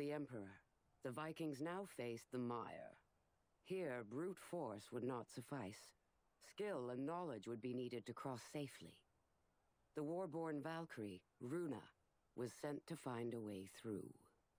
the Emperor, the Vikings now faced the Mire. Here, brute force would not suffice. Skill and knowledge would be needed to cross safely. The war-born Valkyrie, Runa, was sent to find a way through.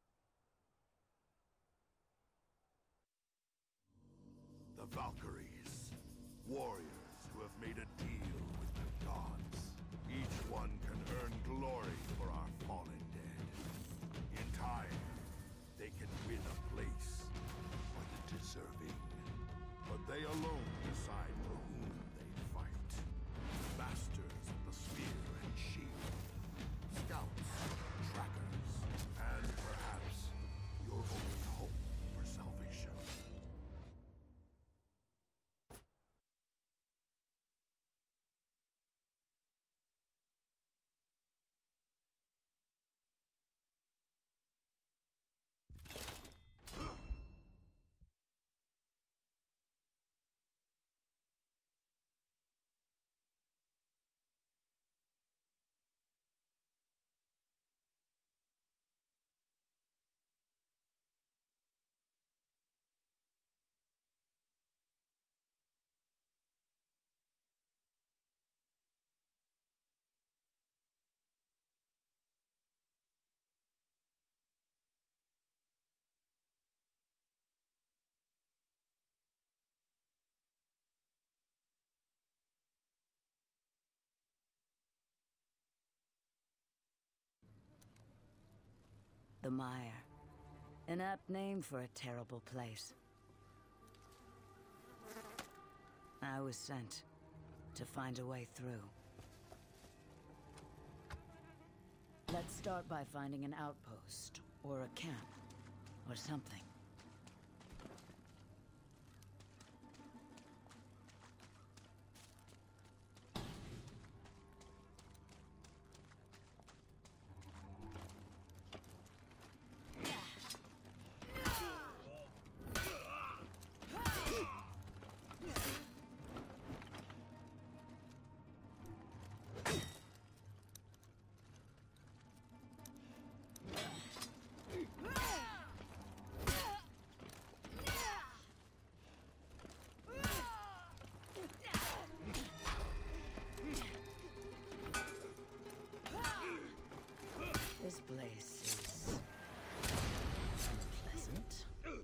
The Valkyries, warriors who have made a deal with the gods. Each one can earn glory for our fallen dead. In time, they can win a place for the deserving. But they alone decide for whom they fight. Masters of the spear and shield. Scouts, trackers, and perhaps your only hope for salvation. The Mire. An apt name for a terrible place. I was sent to find a way through. Let's start by finding an outpost, or a camp, or something. This place is unpleasant.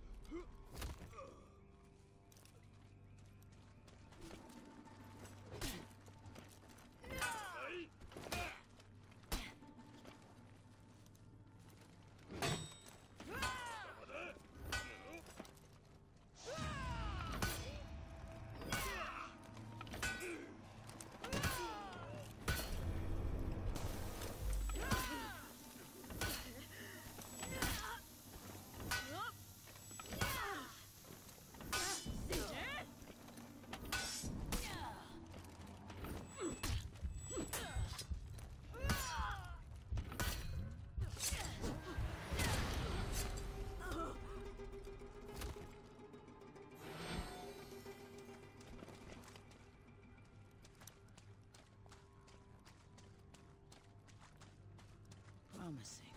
Promising.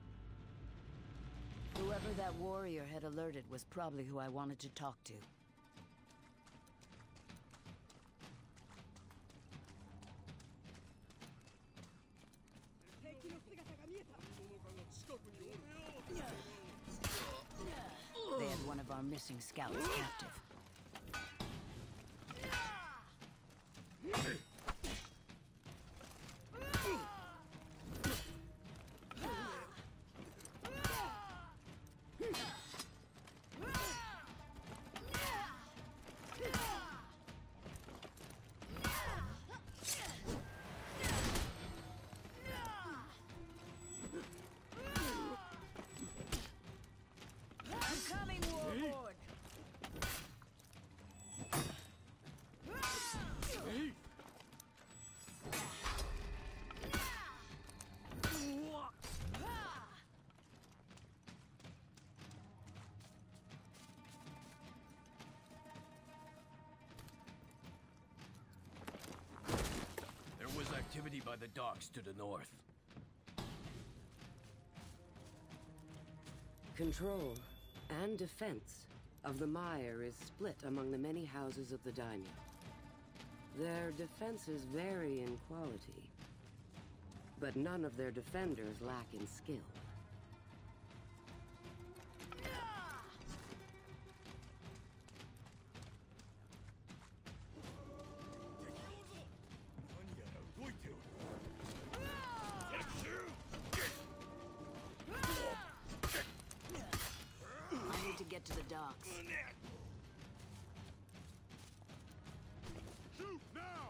Whoever that warrior had alerted was probably who I wanted to talk to. They had one of our missing scouts captive. Activity by the docks to the north. Control and defense of the mire is split among the many houses of the daimyo. Their defenses vary in quality, but none of their defenders lack in skill. Get to the docks. Shoot now!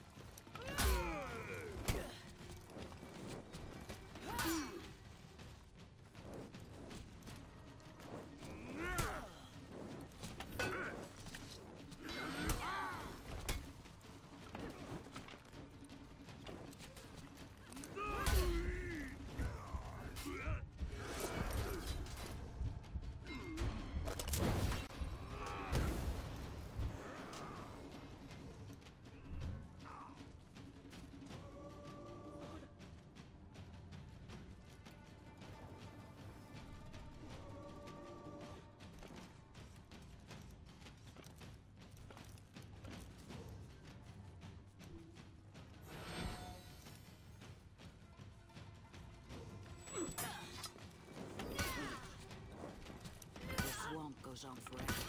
Goes on forever.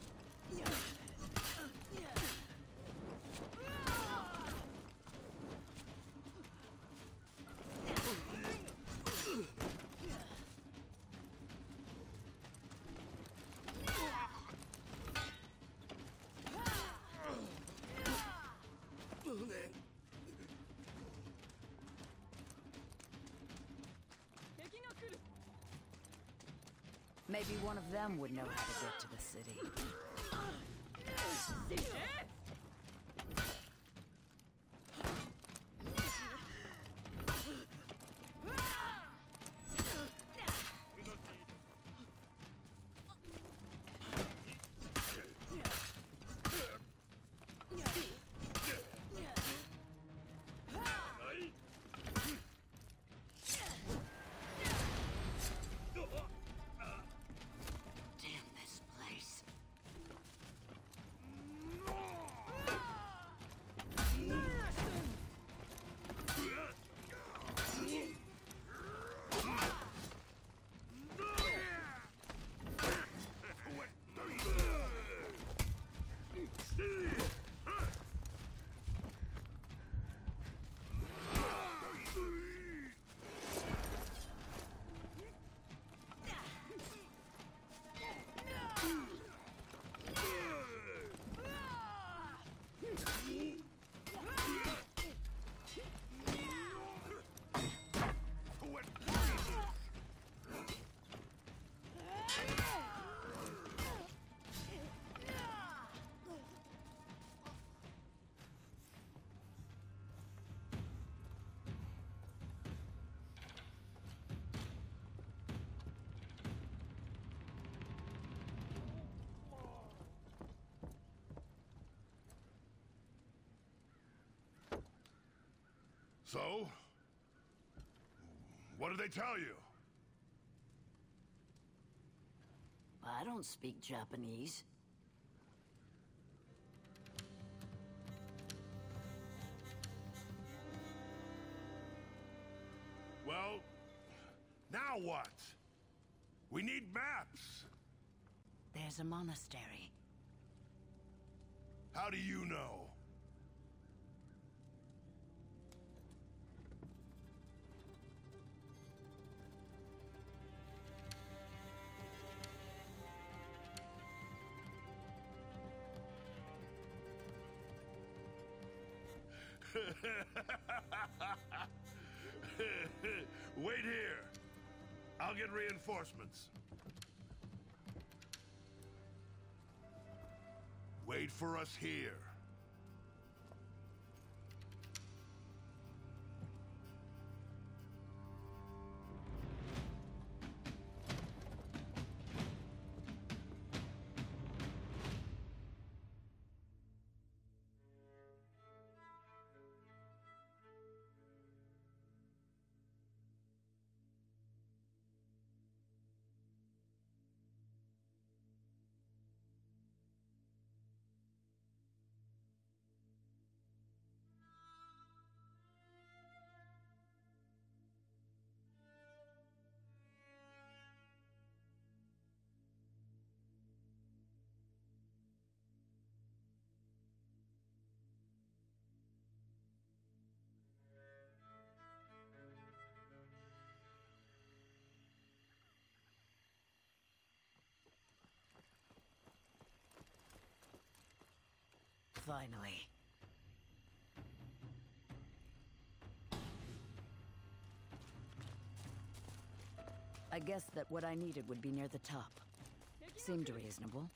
Maybe one of them would know how to get to the city. So? What did they tell you? I don't speak Japanese. Well, now Now what? We need maps! There's a monastery. How do you know? Wait here. I'll get reinforcements. Wait for us here. Finally. I guessed that what I needed would be near the top. Seemed reasonable.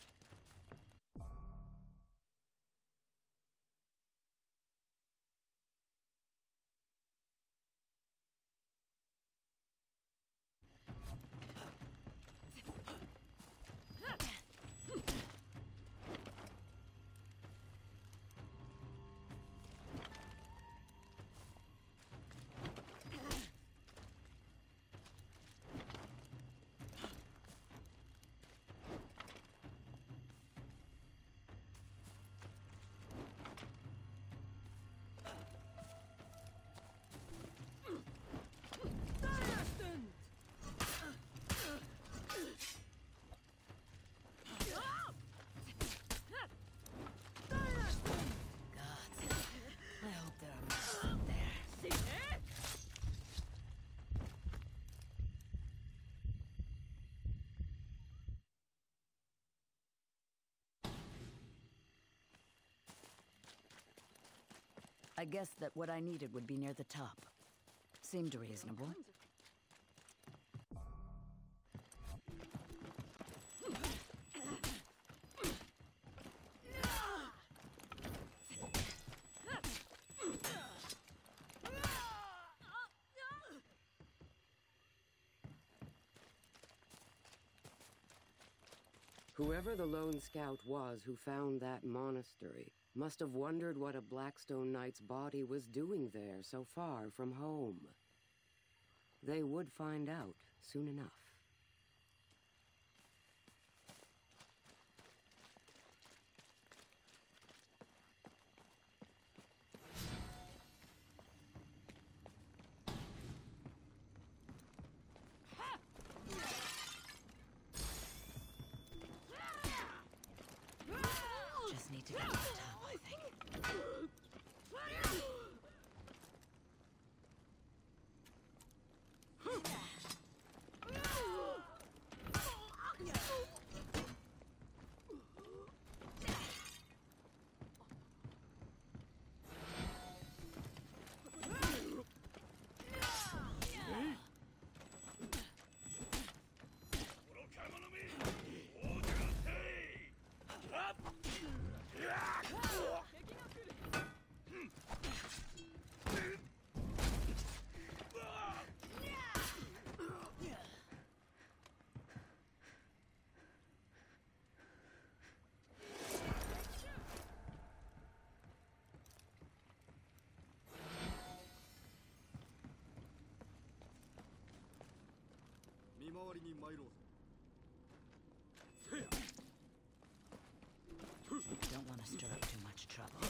I guessed that what I needed would be near the top. Seemed reasonable. Whoever the lone scout was who found that monastery must have wondered what a Blackstone Knight's body was doing there so far from home. They would find out soon enough. Just need to get to the top, I think. Don't want to stir up too much trouble.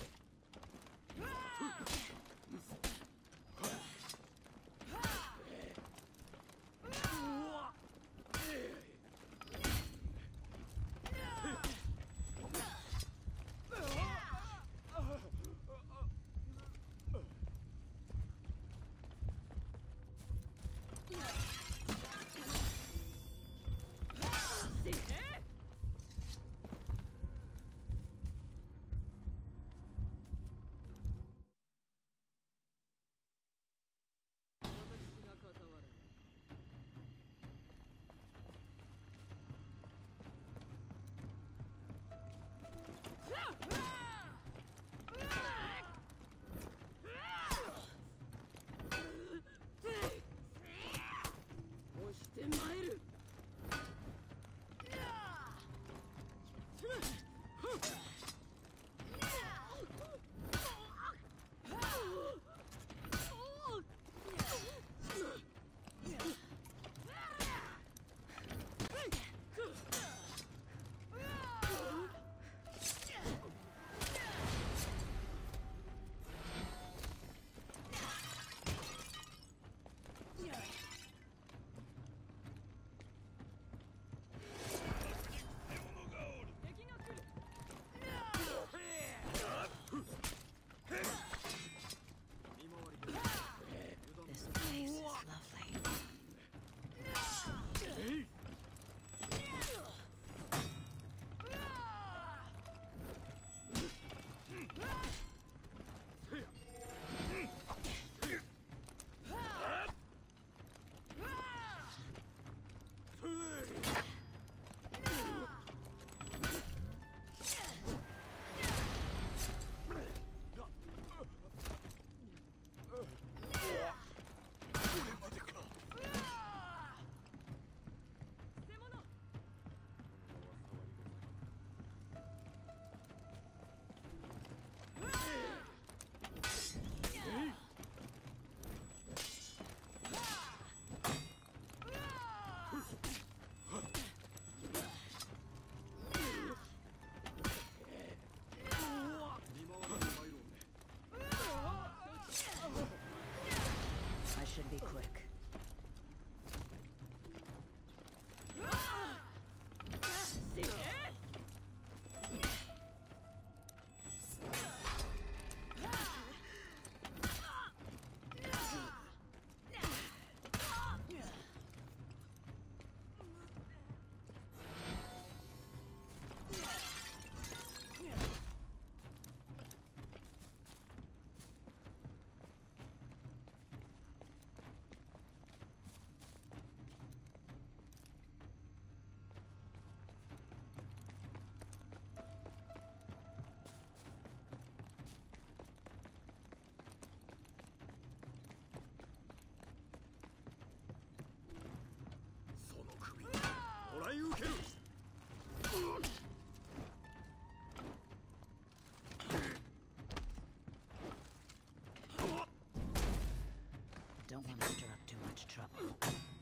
Don't want to stir up too much trouble.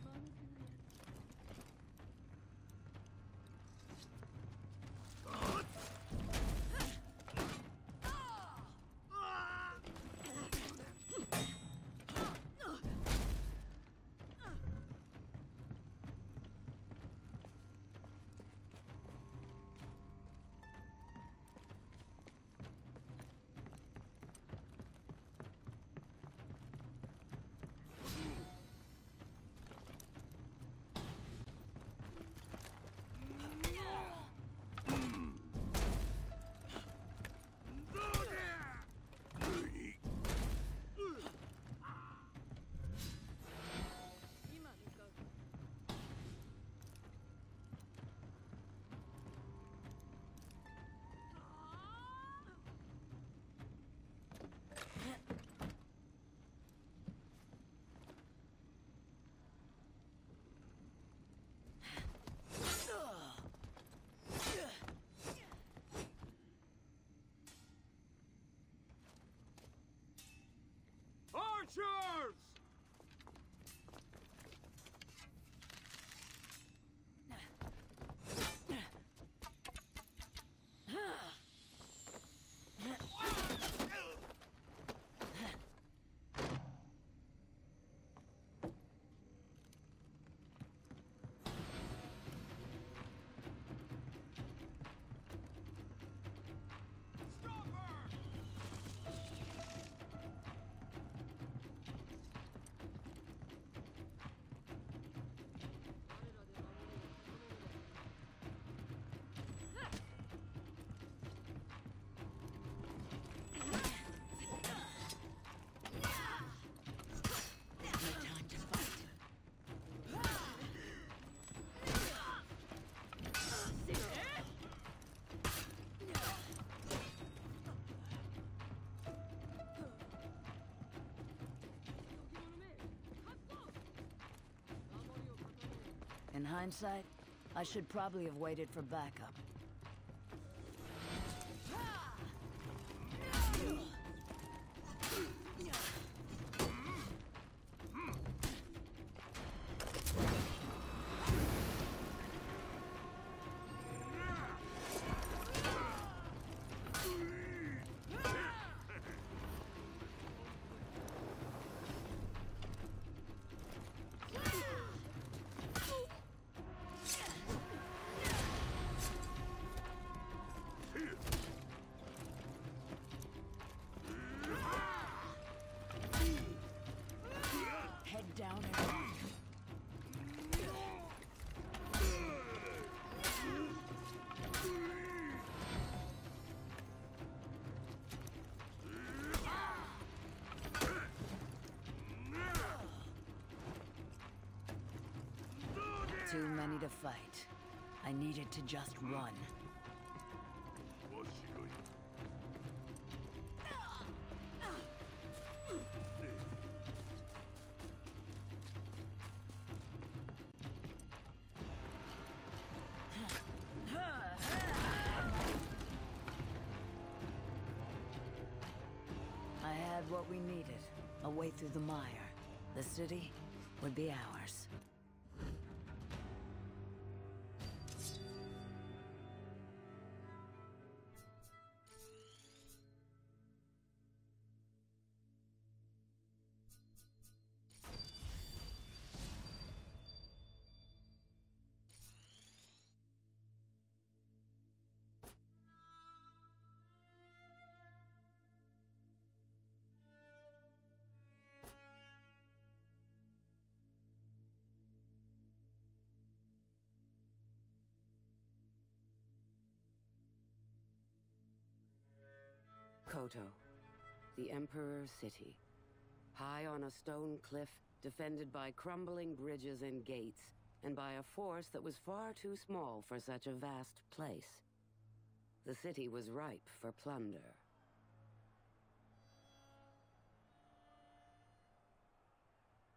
Archers! In hindsight, I should probably have waited for backup. Down and back. Too many to fight. I needed to just run. I had what we needed. A way through the mire. The city would be ours. Koto, the Emperor's city. High on a stone cliff, defended by crumbling bridges and gates, and by a force that was far too small for such a vast place. The city was ripe for plunder.